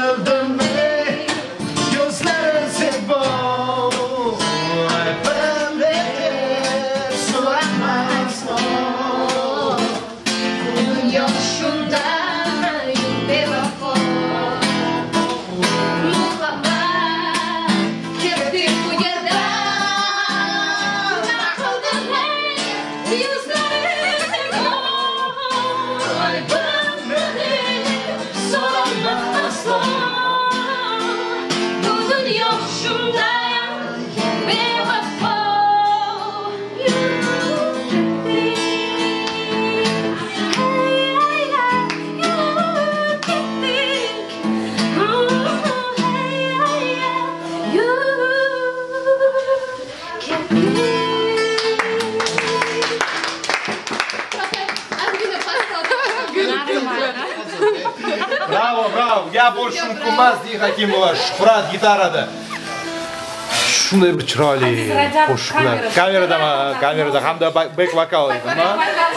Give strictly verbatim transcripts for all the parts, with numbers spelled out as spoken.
Bravo, bravo. Gap bo'lishi mumkin emas, deydi Hakimova. Shuhrat gitarada. Shunday bir chiroyli qo'shiqlar. Kamerada, kamerada hamda back vokal edimi?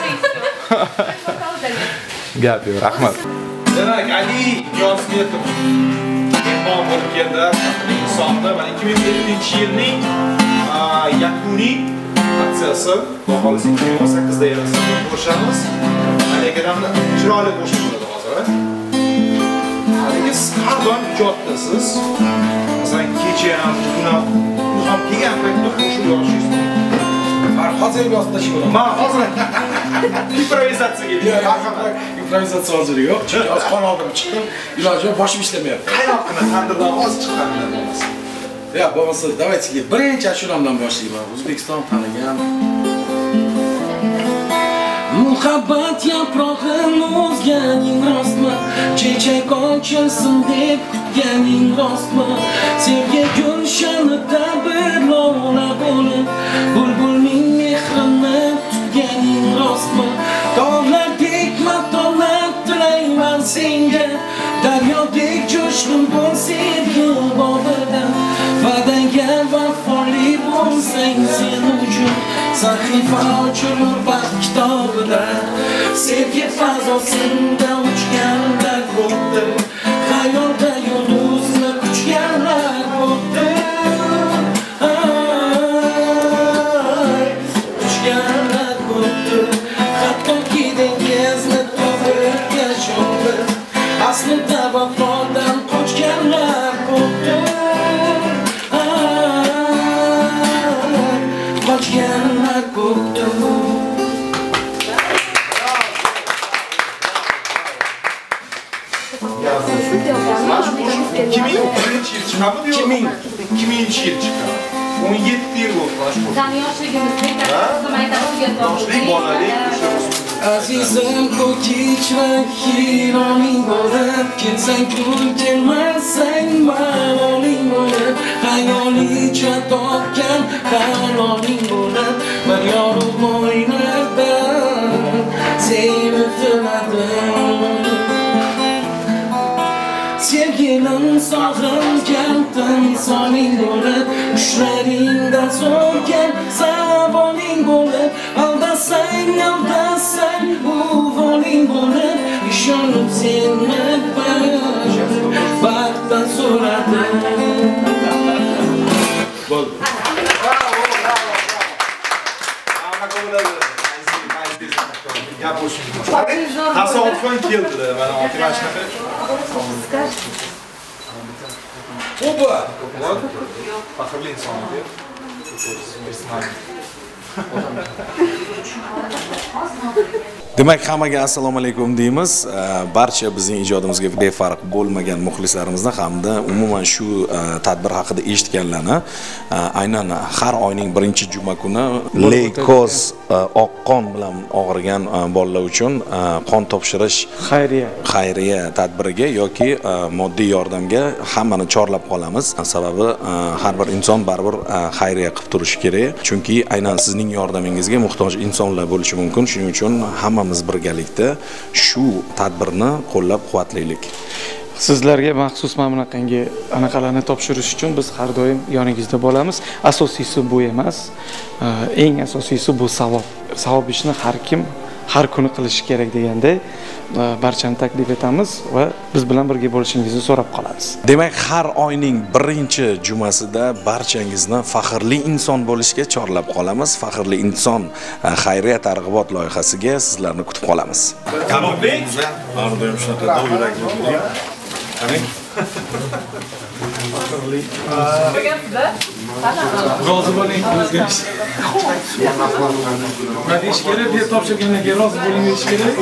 Gap yo'q, rahmat. Demak, Ali Niyozmetov mehmon bo'lib keldi. Insonda mana ikki ming yettinchi yilning yakuniy aksiyasi, Xudo xolisa ikki ming o'n sakkizda yana ko'rishamiz. Alekadamni chiroyli qo'shiq bo'ladi hozir. Haligi har doim ijodsiz. Masalan, kecha ham, bugun ham, bu ham kelgan paytda qo'shiq yozishingiz mumkin. Men hozir yozib tashladim. Men hozir improvizatsiyaga yo'q. Improvizatsiya hozir yo'q. Chunki hozir qon oldim chiqdim. Iloji yo'q, boshim ishlamayapti. Qayoqqina tandirdan hozir chiqqandan bo'lmasa. Ya, bo'lmasa, давайте birinchi ashulamdan boshlayman. O'zbekiston tanigan. Muhabbat yaprog'im o'zganing rostmi? Chechak ochilsin deb kutganing rostmi? Sevgi gulshanida bir lola bo'lib, bulbulning mehrini tutganing rostmi? Tog'lardek matonat tilayman senga, daryodek jo'shqin bo'l sevgi bobida. Va'daga vafoli bo'lsang sen uchun sahifa ochilur baxt kitobida. Sevgi fazosida uchganlar bo'ldi, xayolda yulduzni quchganlar bo'ldi. Quchganlar bo'ldi, hattoki dengizni to'g'riga sho'ngdi. Aslida vafodan qochganlar bo'ldi. Qochganlar bo'ldi. ikki ming birinchi yil chiqadi, ikki ming ikkinchi yil chiqadi. o'n yetti yil bo'ldi mana shu. Bizning yoshligimizda yoshlik bolalik Azizim ko'kich va hironing bo'lib, ketsang kun kelmasang maloling bo'lib, xayolicha topgan haloling bo'lib, bir yorug' mo'ylarda seni tiladim. Sevgilim sog'ingan timsoling bo'lib, ushlaringdan so'rgan savoling bo'lib, aldasang aldasang bu voling bo'lib, ishonib seni baxtdan so'radim. bo'ldi. Bravo, bravo, bravo. Gap bo'lsin. Tasodifan keldilar, mana otgan shunaqa. Oba! Faxrli inson deb. Demak, hammaga assalomu alaykum deymiz. Barcha bizning ijodimizga befarq bo'lmagan muxlislarimizni hamda umuman shu tadbir haqida eshitganlarni aynan har oyning birinchi juma kuni leykoz oq qon bilan og'rigan bolalar uchun qon topshirish xayriya xayriya tadbiriga yoki moddiy yordamga hammani chorlab qolamiz. Sababi har bir inson baribir xayriya qilib turishi kerak. Chunki aynan sizning yordamingizga muhtoj insonlar bo'lishi mumkin. Shuning uchun hammamiz birgalikda shu tadbirni qo'llab-quvvatlaylik. Sizlarga maxsus mana bunaqangi anaqalarni topshirish uchun biz har doim yoningizda bo'lamiz. Asosiysi bu emas. Eng asosiysi bu savob. Savob ishni har kim har kuni qilish kerak deganday barchani taklif etamiz va biz bilan birga bo'lishingizni so'rab qolamiz. Demak, har oyning birinchi jumasida barchangizni faxrli inson bo'lishga chorlab qolamiz. Faxrli inson xayriya targ'ibot loyihasiga sizlarni kutib qolamiz. Tabriklaymiz. Har doim shunaqa do'yrak bo'ling. Qarang. Rozi bo'ling o'zgarish. Nima deyish kerak? Deb topshirgandan keyin rozi bo'ling deyish kerak.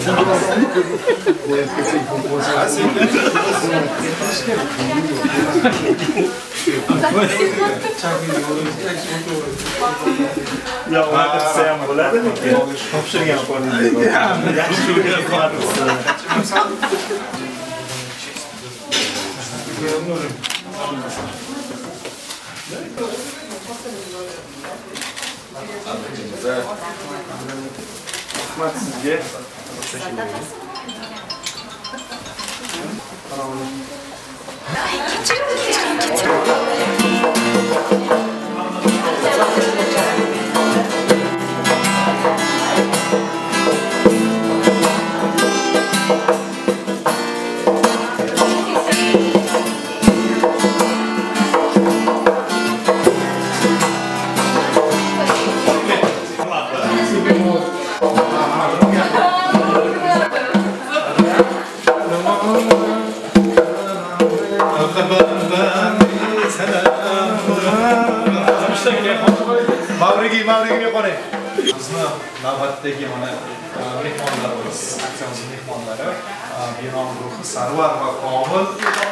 Ya, haqisi ham bo'ladimi? Topshirgan qo'lingiz. Yaxshi o'rgatib. Rahmat sizga. Mavrigi, Mavrigi qo'ring. Bizni navbatdagi mana mehmonlarimiz, aksiyamiz mehmonlari, Binom guruhi Sarvar va Komil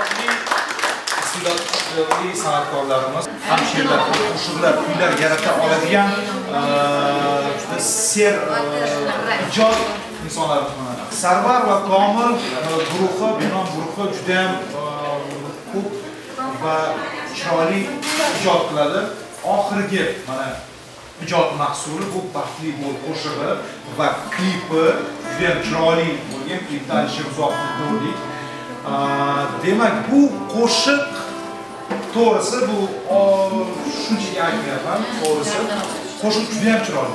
iste'dodli san'atkorlarimiz, hamshirlar, qo'shiqlar, kuylar yarata oladigan juda ser ijod insonlarimiz. Sarvar va Komil guruhi, Binom guruhi juda ham ko'p va chiroyli ijod qiladi. Oxirgi mana ijod mahsuli bu Baxtli bo'l qo'shig'i va klipi juda ham chiroyli bo'lgan. Klipda Alisher Uzoqni ko'rdik. Demak, bu qo'shiq to'g'risi bu shunchaki aytmayapman, to'g'risi qo'shiq juda ham chiroyli.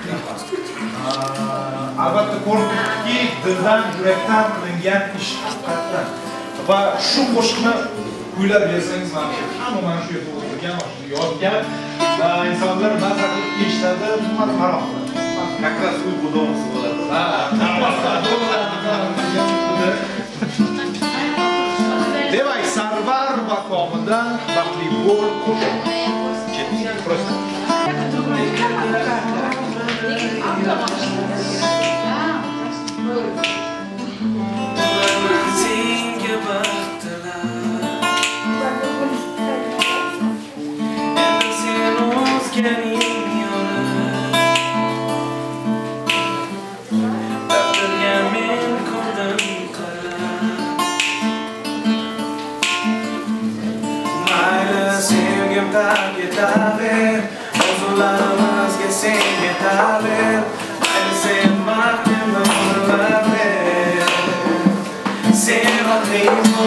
Albatta ko'rdikki, dildan, yurakdan qilingan ish haqiqatdan. Va shu qo'shiqni kuylab bersangiz, mana shu hamma mana shu yerda o'tirgan, yozgan insonlar mazza qilib eshitadi, bundan maroq qiladi. Как раз uy budonisi bo'ladi. Ha, demak, Sarvar va Komildan Baxtli bo'l qo'shiq. Просто. Ozularımızga sen yetaver, ayni sen baxtimni o'rlaver. Sen baxtlimu,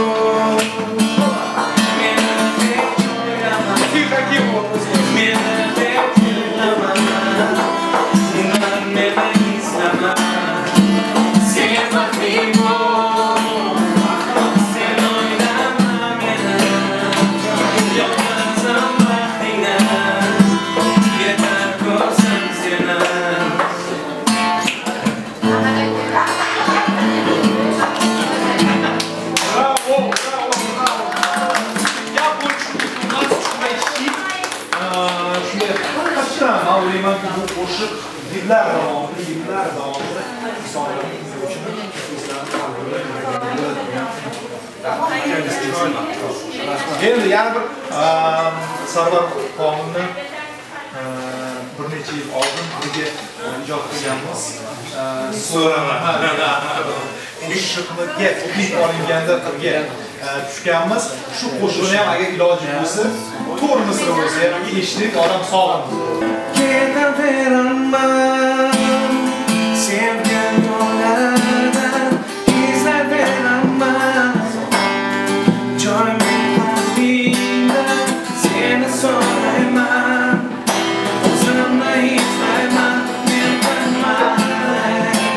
meni deb o'ylama, meni deb o'ylama, undan meni izlama. Sen baxtlimu, sen o'ylama meni, yo'qlasam baxtingni. Ma'lumotki bu qo'shiq yillar davomida, yillar davomida insonlarning uchun endi yana bir Sarvar Komilni bir necha yil oldin birga ijod qilganmiz. So'raman. Qo'shiqlarga klip olinganda qilgan tushganmiz. Shu qo'shiqni ham agar iloji bo'lsa, to'rt misra bo'lsa ham eshitib odam sog'indi. Ketaveraman, sevgan yo'llardan izlaveraman. Joyimni qalbingda seni so'rayman. O'zimni his qilmayman, men bilmayman.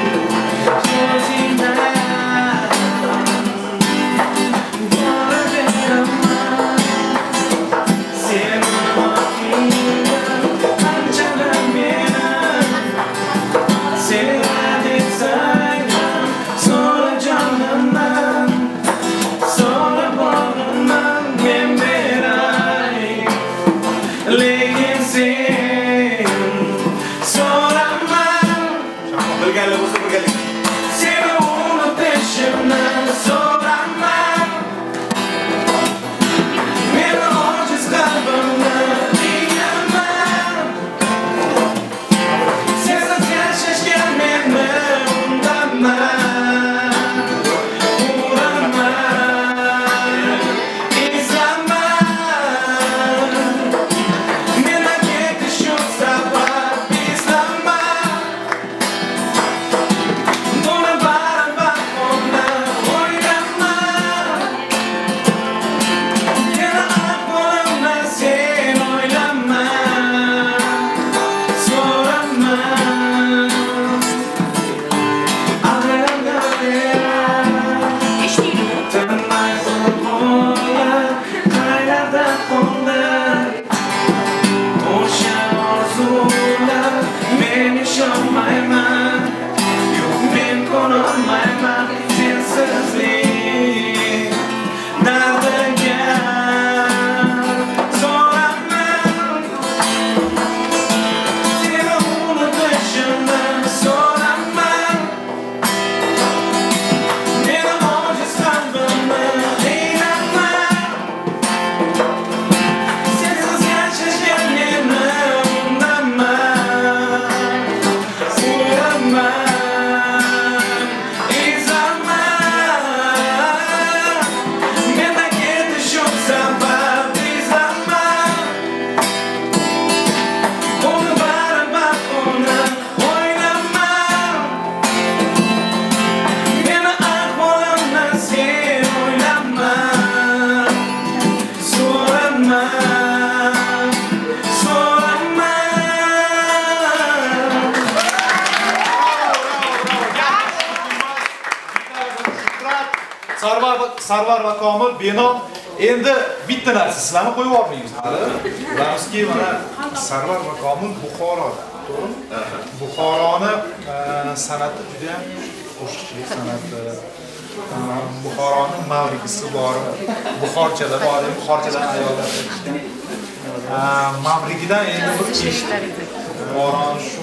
Sarvar va Komil Beno endi bitta narsa sizlarni qo'yib olmaymiz hali. Bilamizki, mana Sarvar va Komil Buxoro, to'g'rimi? Buxoroni san'ati juda ham qo'shiqchilik san'ati. Buxoroning mavrigisi bor, buxorchalar bor, buxorchalar ayollar aytishgan. Mavrigidan endi bir eshitdik. Boron shu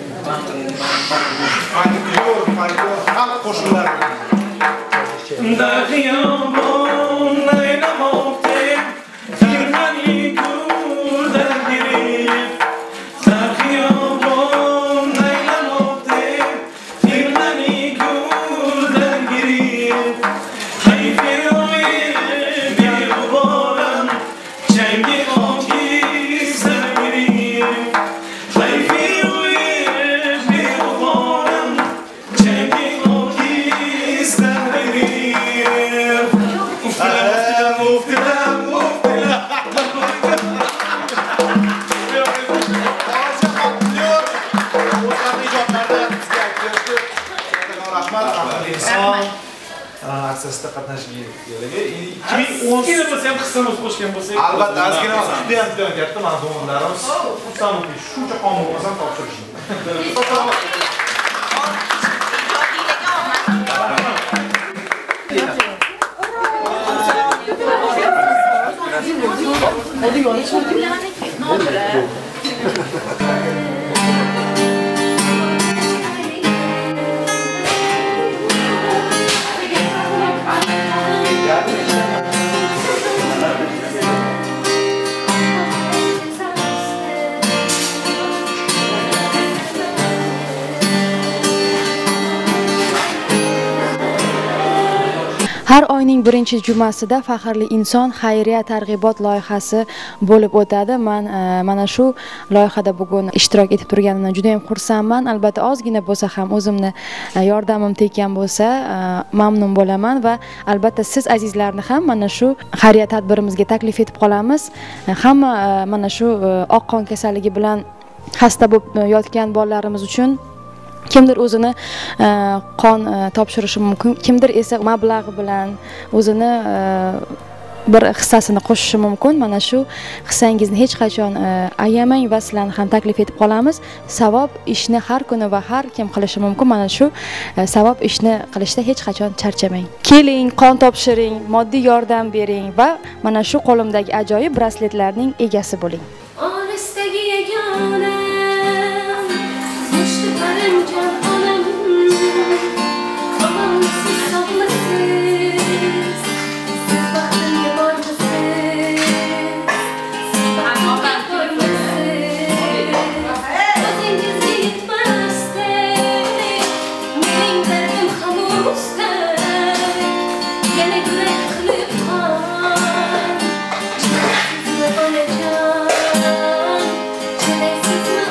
folklor, folklor xalq qo'shiqlari. Daxiyomon aylamoqda, firmani ko'rdan girib. Daxiyomon aylamoqda, firmani ko'rdan girib. Hayfiroy bevoran, changi okizdan girib. Hayfiroy bevoran, changi okizdan girib. Uftilam, uftilam, uftilam. Aksiyasida qatnashganligi ikki ming o'n Ozgina bo'lsa ham hissamiz qo'shgan bo'lsak. albatta ozgina juda ham juda ham katta mana do'monlarimiz xursandlik shuncha qon bo'lmasam topshirishdi. Har oyning birinchi jumasida faxrli inson xayriya targ'ibot loyihasi bo'lib o'tadi. Men mana shu loyihada bugun ishtirok etib turganimdan juda ham xursandman. Albatta ozgina bo'lsa ham o'zimni yordamim tekkan bo'lsa mamnun bo'laman va albatta siz azizlarni ham mana shu xayriya tadbirimizga taklif etib qolamiz. Hamma mana shu oq qon kasalligi bilan xasta bo'lib yotgan bolalarimiz uchun kimdir o'zini qon topshirishi mumkin, kimdir esa mablag'i bilan o'zini bir hissasini qo'shishi mumkin. Mana shu hissangizni hech qachon ayamang va sizlarni ham taklif etib qolamiz. Savob ishni har kuni va har kim qilishi mumkin. Mana shu savob ishni qilishda hech qachon charchamang. Keling, qon topshiring, moddiy yordam bering va mana shu qo'limdagi ajoyib brasletlarning egasi bo'ling. Olisdagi yagona Can anam, anam siz sağlasız, siz bahtımga bormisiz, siz bahtımga ko'rmisiz, o'zingizga yetmasdek, mening dardim hamusdek, yana yurak qilib qon, chidaysizmi onajon, chidaysizmi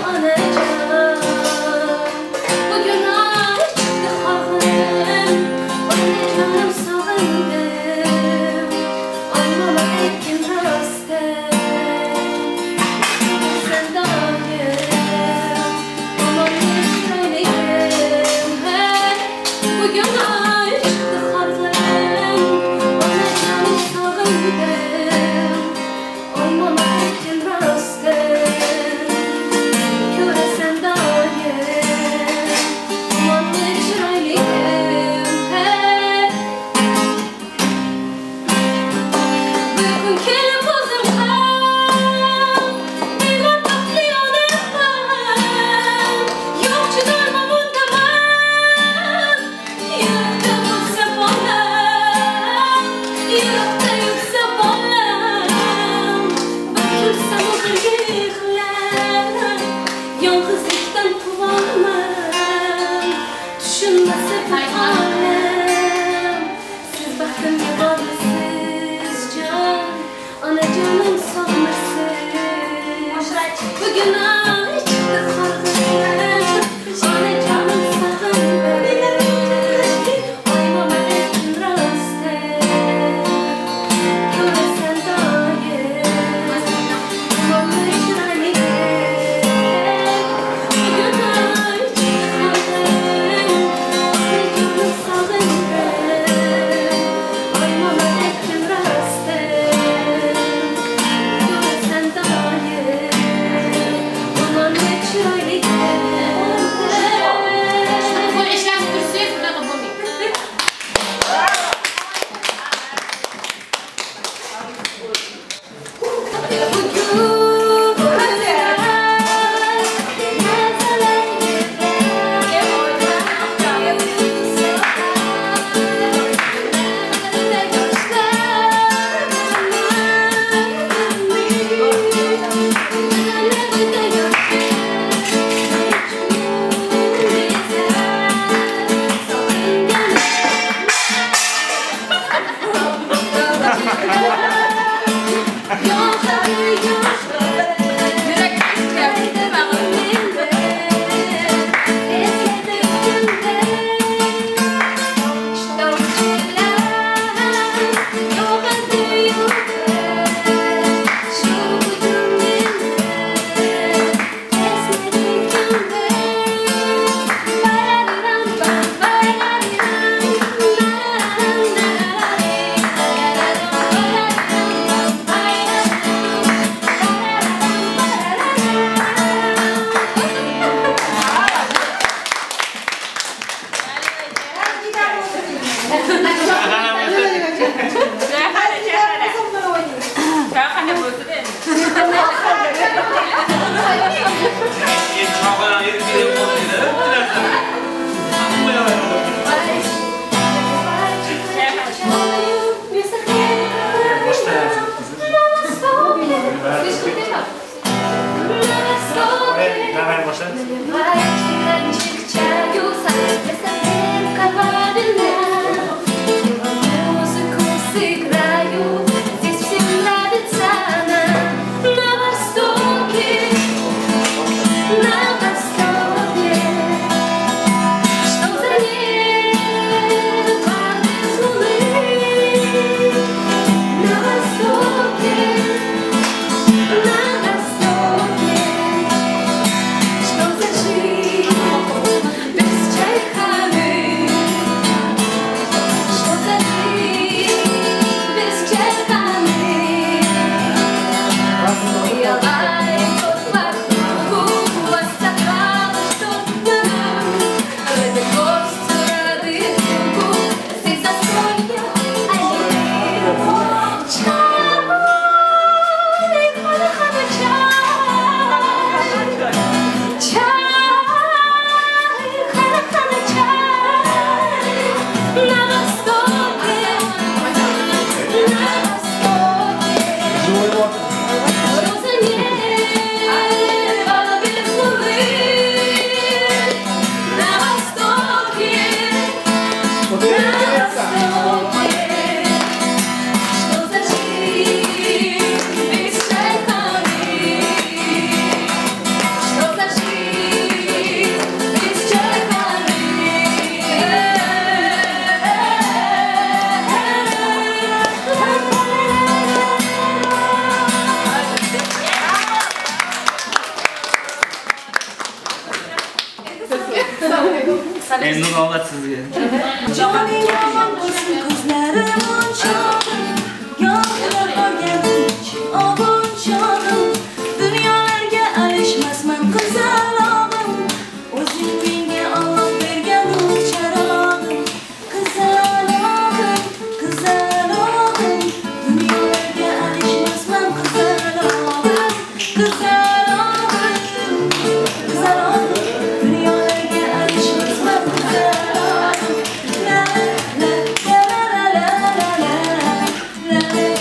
Salomat sizga. Joning yomon bo'lsin ko'zlarim onchog'im, yog'lar qolgandek obun chog'im, dunyolarga alishmasman qizalog'im, o'zing menga Alloh bergan charog'im, qizalog'im, qizalog'im, dunyolarga alishmasman qizalog'im, qizalog'im, qizalog'im, dunyolarga alishmasman qizalog'im. La la la la la la la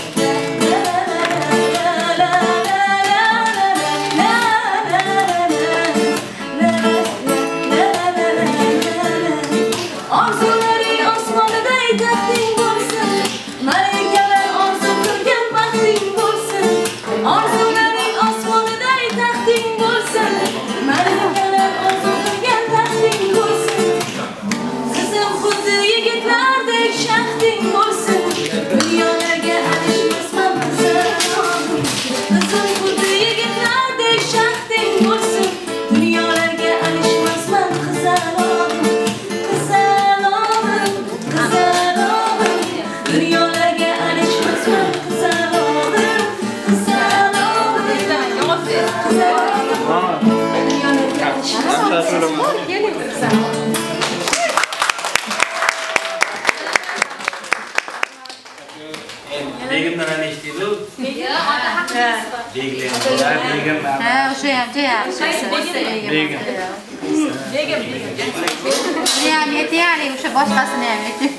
Orzularing osmoniday taxting bo'lsin, malikalar orzu qilgan baxting bo'lsin. Orzularing osmoniday taxting bo'lsin, malikalar orzu qilgan taxting bo'lsin. Qizim xuddi yigitlardek shaxting bo'lsin, dunyolarga alishmasman qizalog'im. Qizim xuddi yigitlardek shaxting bo'lsin, dunyolarga alishmasman qizalog'im. Qizalog'im, qizalog'im, dunyolarga alishmasman qizalog'im. Qizalog'im, qizalog'im, dunyolarga alishmasman qizalog'im. Begimdan ana eshitdi-ku. Begim. Ha, o'sha ham juda yaxshi. Begim. Begim. Ham aytaylik, o'sha boshqasini ham ayting.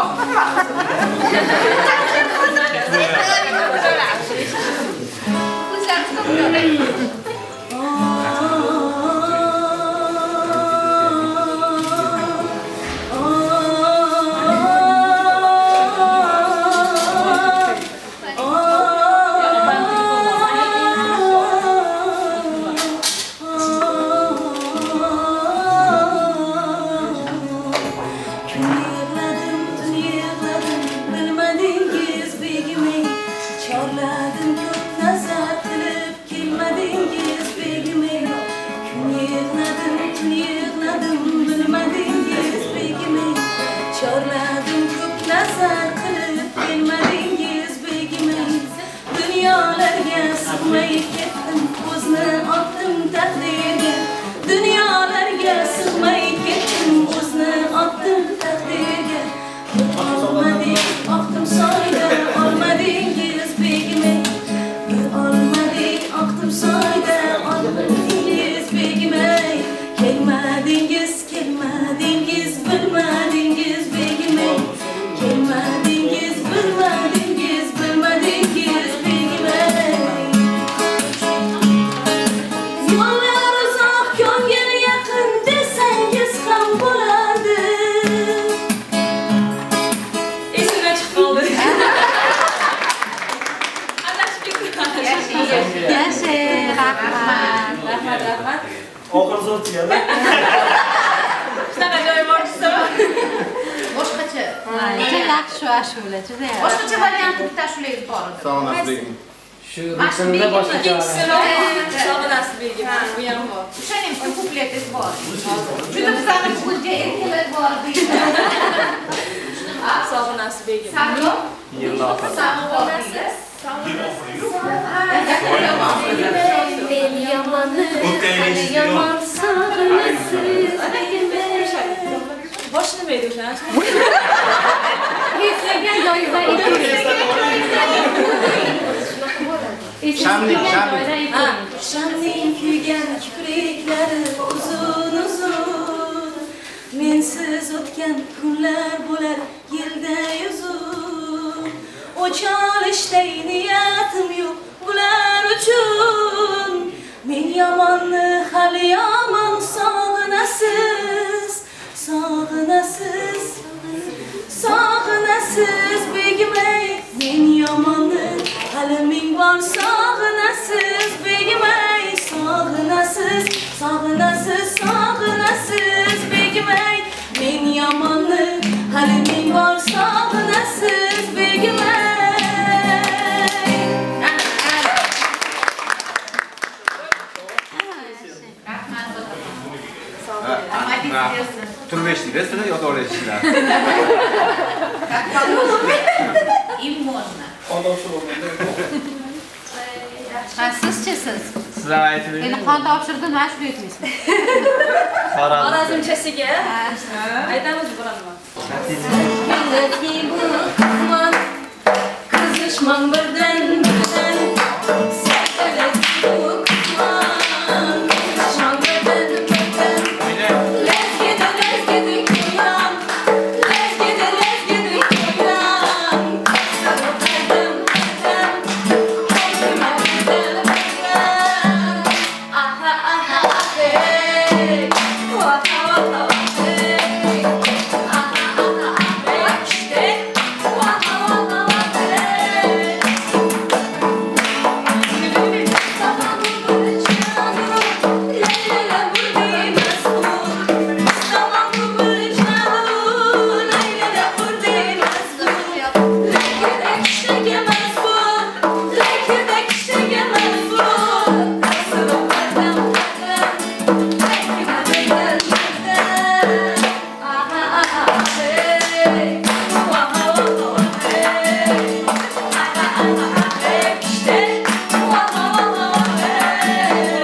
Bilmadingiz begimey, chorladim ko'p nazar qilib, kelmadingiz begimey. Kun yig'ladim, tun yig'ladim, bilmadingiz begimey, chorladim ko'p nazar qilib, kelmadingiz begimey. Dunyolarga sig'may ketdim, o'zni otdim taqdirga. Dunyolarga sig'may ketdim, o'zni otdim taqdirga. Olmadik, oqdim soyda, olmadingiz begimey. Olmadik, oqdim soyda, olmadingiz begimey. Kelmadingiz, kelmadingiz, bilmadingiz begimey. Kelmadingiz, bilmadingiz, bilmadingiz begimey. Yo'llar uzoq, ko'ngil yaqin desangiz ham bo'lardi. Yaxshi, rahmat. Rahmat, rahmat. Oxir so'z keldi. Shunaqa joyi bor desa. Boshqacha. Juda yaxshi ashula, juda yaxshi. Boshqacha variantni bitta ashulangiz bor edi. Salomat begim. Shu raqamda boshqacha. Salomat begim. Bu ham bor. O'shaning bitta kupletingiz bor. Juda bizani bunga erkaklar bor deydi. Salomat begim. Sog'lom. Yillar oxiri. Sog'lomsiz. Yomon sog'inasiz. Bosh nima edi o'sha? Eslagan joyida Shamning, shamning. Shamning kuygan kipriklari uzun uzun, mensiz o'tgan kunlar bo'lar yilda uzun. O'chalishday niyatim yo'q bular uchun. Men yomonni hali yomon sog'inasiz, sog'inasiz, sog'inasiz begimey. Men yomonni hali ming bor sog'inasiz begimey. Sog'inasiz, sog'inasiz, sog'inasiz begimey. Men yomonni hali ming bor sog'inasiz begimey. Turib eshitdik. Sizlar yota olasizlar. Им можно. Ha, sizchi siz? Sizlar aytib Endi qon topshirdim, mana shu aytmaysizmi? Xorazmchasiga aytamiz bo'ladimi? Qizishmang birdan birdan sakalik o'qman qizishmang birdan birdan lezgida lezgida ko'yam lezgida lezgida ko'yam qizim qizim qo'yma birdan birdan aha aha hey vaha vaha hey aha aha hey işte vaha vaha hey tamam bu çağrı leyla buradayım mesut tamam bu çağrı leyla buradayım mesut lekidek şege mesut lekidek şege mesut kızım kadem kadem lekime bedel bedel aha aha hey vaha vaha hey aha aha hey işte vaha vaha hey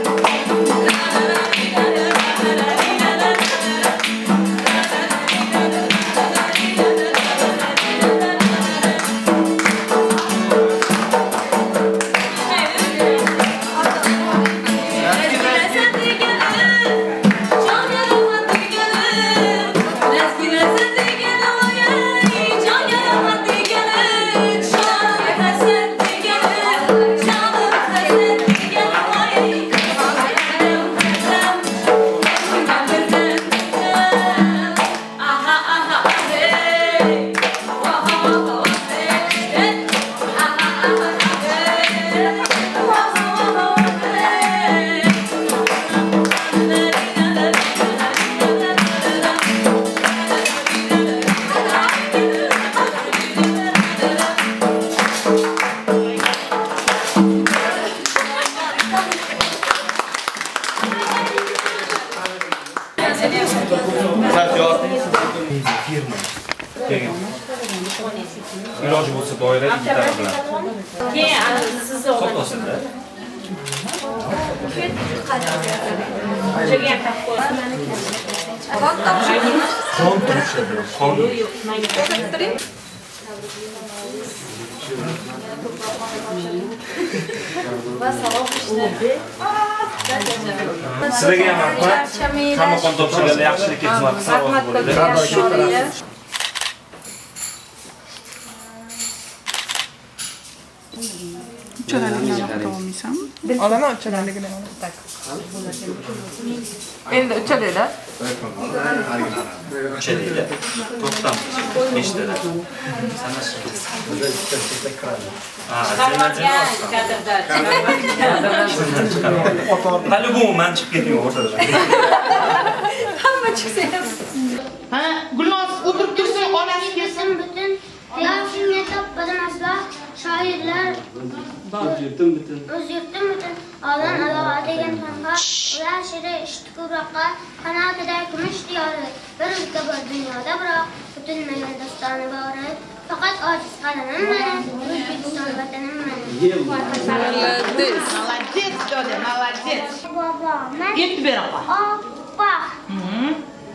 iloji bo'lsa doira gitara bilan. Keyin siz Sotosida. Jo'gan tap qo'ying. Qon turishadi. Qon. Sizlarga ham rahmat. Hamma qon topshirganlar yaxshilikka xizmat qilsa bo'ladi. Uchalaligini olmaysan? Olaman uchalaligini. Tak. Endi uchalada. Uchalada. To'xtamiz. Nechtada? Sanash. Ha, hali bu men chiqib ketdim o'rtadan. Hamma chiqsa ham. Ha, Gulnoz o'tirib tursin, onasi kelsin. Butun yaxshimga toppamaslar, shoirlar o'z yurtim butun olam aloha degan fanga ular shiri ishtukuroqqa qanotida kumush diyori bir o'zga bir dunyoda biroq butunmagan dostoni bori faqat ojiz qalamim meni O'zbekiston vatanim meni. Молодец. Молодец, Joda, молодец. Bobo, men Yetib beraqa. oppa. Mhm.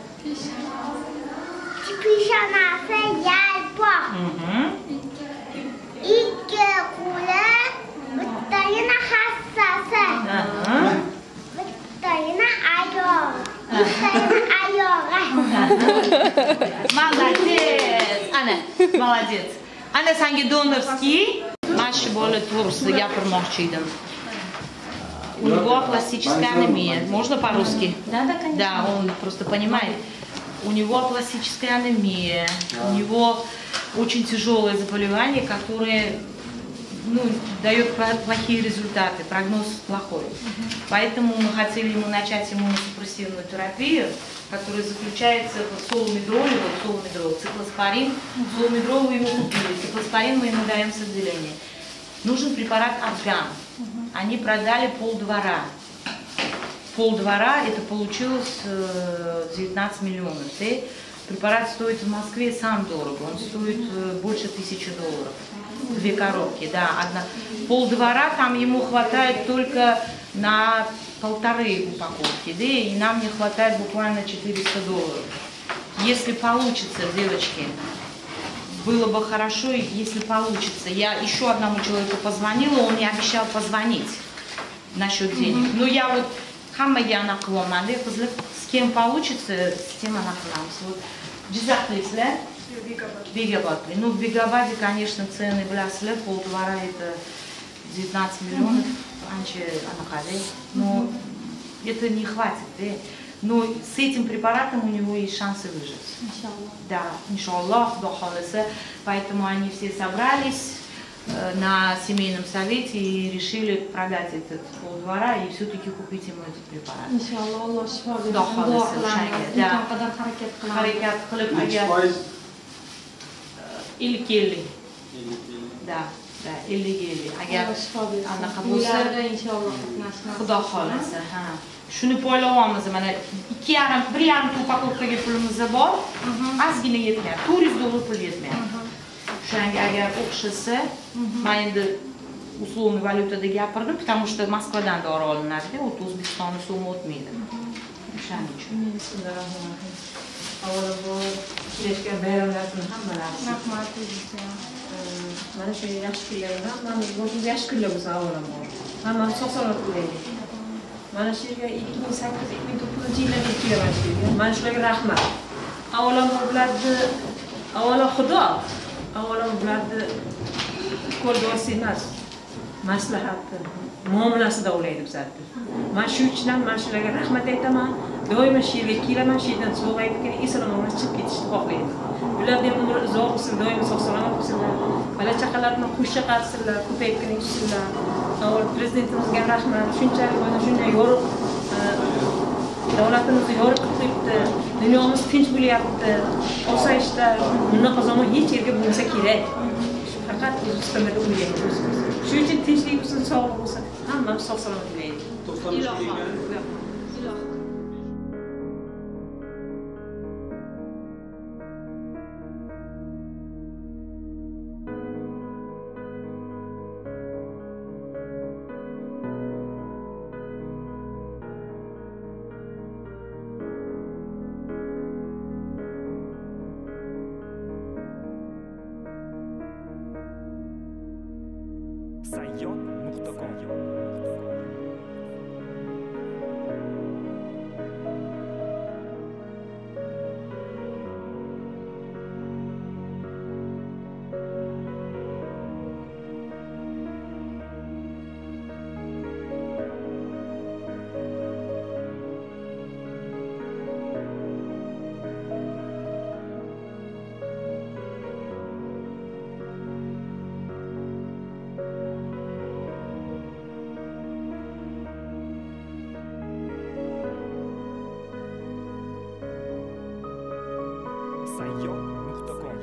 Pijamasi yalpoq. Mhm. Ikki qo'li, bittagina hassasi. Aha. Bittagina oyog'i. Bittagina oyog'i. Молодец. Ana, молодец. Ana senga donorskiy. Mana shu bola to'g'risida gapirmoqchi edim. У него пластическая анемия. Можно по-русски? Да, да, конечно. Да, он просто понимает. У него пластическая анемия. У него очень тяжелое заболевание, которое ну, дает плохие результаты, прогноз плохой. Поэтому мы хотели ему начать иммуносупрессивную терапию, которая заключается в соломедроле, вот соломедрол, циклоспорин. Соломедрол мы ему купили, циклоспорин мы ему даем с отделения. Нужен препарат Афган. Они продали полдвора. полдвора, это получилось э, девятнадцать миллионов. Да? Препарат стоит в Москве сам дорого, он стоит э, больше тысячи долларов. Две коробки, да, одна. Полдвора там ему хватает только на полторы упаковки, да, и нам не хватает буквально четыреста долларов. Если получится, девочки, было бы хорошо, если получится. Я еще одному человеку позвонила, он мне обещал позвонить насчет денег. Но я вот хаммаga anaqa qilyapman deb qizlar, с кем получится, с тем anaqa qilamiz. Вот Jizzaxliklar, Begobodli. Ну, в Бегободе, конечно, цены bilasizlar, полдвора это девятнадцать миллионов, ancha anaqa, но это не хватит, да? Но с этим препаратом у него есть шансы выжить. Иншаллах. Да, иншаллах, Xudo xohlasa. Поэтому они все собрались э, на семейном совете и решили продать этот полдвора и все-таки купить ему этот препарат. Иншаллах, Alloh shifo bersin. Xudo xohlasa o'shanga. Да. Qadar harakat qilamiz. Harakat qilib agar ellik ellik. Да, да, ellik ellik. Agar anaqa bo'lsa, inshaalloh qatnashamiz. Xudo xohlasa, ha. Shuni poylayapmiz, mana ikki yarim, bir yarim upakovkaga pulimiz bor, ozgina yetmayapti, to'rt yuz dollar pul yetmayapti. O'shanga agar o'xshasa, men endi условный valyutada gapirdim, потому что Moskvadan dori olinadi, u O'zbekistonda so'm o'tmaydi. O'shaning uchun. Bismillahirrohmanirrohim. Avvalambor kelayotgan bayramlarni hammalari. Rahmat o'zingizga. Mana shu yaxshi kunlarda hammamiz bo'lsa yaxshi kunlar bo'lsa avvalambor. Hammamiz sog' salomat bo'laylik. Mana shu yerga ikki ming sakkiz ikki ming to'qqizinchi yillarda kelaman shu yerga. Mana shularga rahmat. Avvalambor bularni avvalo Xudo, avvalambor bularni ko'rdosi emas, maslahati, muomalasida o'ylaydi bizlarni. Men shu uchun ham mana shularga rahmat aytaman. Doimo shu yerga kelaman, shu yerdan sog'ayib ketgan eson-omon chiqib ketishni xohlayman. Ularni ham umri uzoq bo'lsin, doimo sog' salomat bo'lsinlar. Bola chaqalarni xush chaqarsinlar, ko'payib ketishsinlar. Avval prezidentimizga rahmat, shunchalik mana shunday yorug' davlatimizni yorug' qilibdi, dunyomiz tinch bo'lyapti, osoyishta, bunaqa zamon hech yerga bo'lmasa kerak. Faqat O'zbekistonda o'ylaymiz. Shu uchun tinchlik bo'lsin, sog'lik bo'lsin, hammamiz sog' salomat bo'laylik. sayyod nuqta com sayyod nuqta com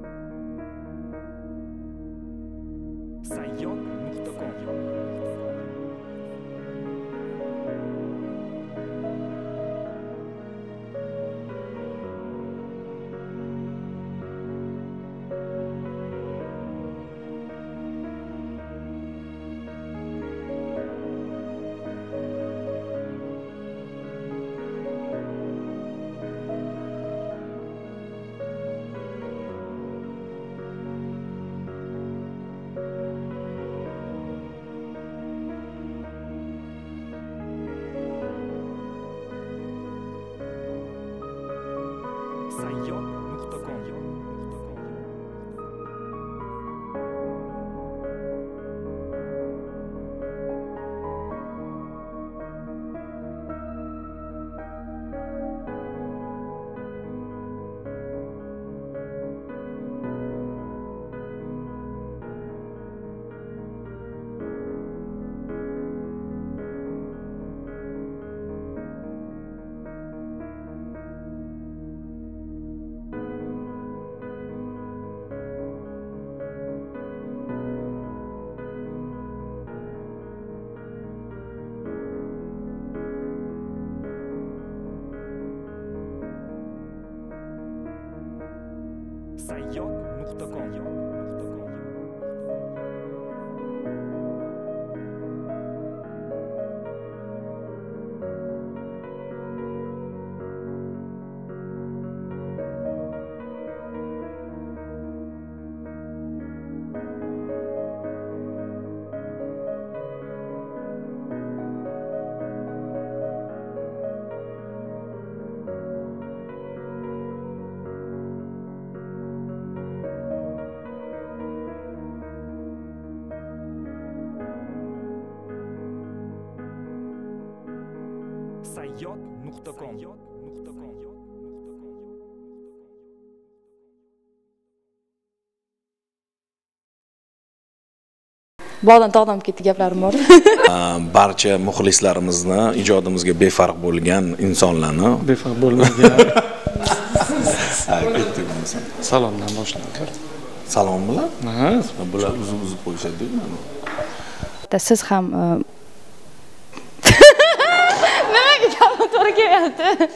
sayyod nuqta com sayyod nuqta com. Bog'dan tog'dan ketdi gaplarim bor. Barcha muxlislarimizni ijodimizga befarq bo'lgan insonlarni befarq bo'lmagan. Salomdan boshlaymiz. Salom bilan? Ha, bular uzib-uzib qo'yishadi-ku. Siz ham nimaga gapim to'g'ri kelyapti?